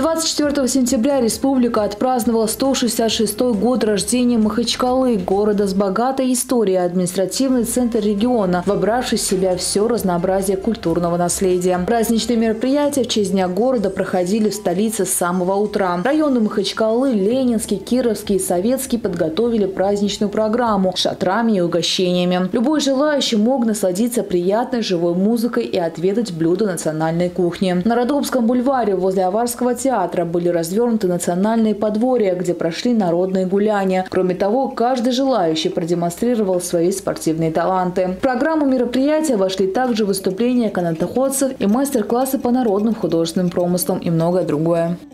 24 сентября республика отпраздновала 166-й год рождения Махачкалы, города с богатой историей, административный центр региона, вобравший в себя все разнообразие культурного наследия. Праздничные мероприятия в честь Дня города проходили в столице с самого утра. Районы Махачкалы, Ленинский, Кировский и Советский подготовили праздничную программу с шатрами и угощениями. Любой желающий мог насладиться приятной живой музыкой и отведать блюда национальной кухни. На Родопском бульваре возле Аварского театра были развернуты национальные подворья, где прошли народные гуляния. Кроме того, каждый желающий продемонстрировал свои спортивные таланты. В программу мероприятия вошли также выступления канатоходцев и мастер-классы по народным художественным промыслам и многое другое.